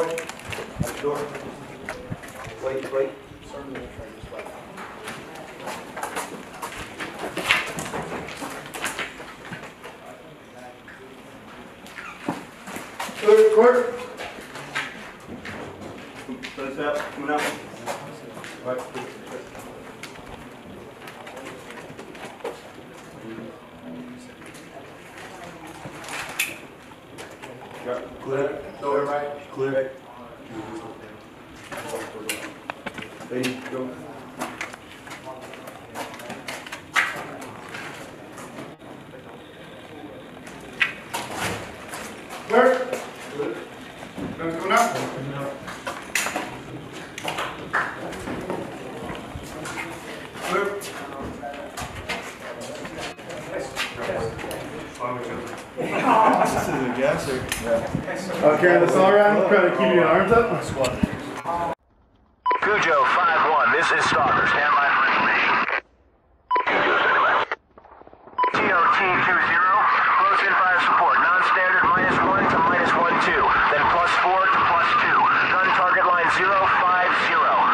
At the door. Wait, wait. Clear, clear. Close out, coming out. Right. Clear. Door right. Clear. Ready, go. Clear. Good. Coming out. Clear. This is a gasser. Oh, carry this all around, try to keep your arms up. Squad. Cujo 5-1, this is Stalker. Stand by for information. TOT 20, close in fire support. Non-standard -1 to -12, then +4 to +2. Gun target line 050.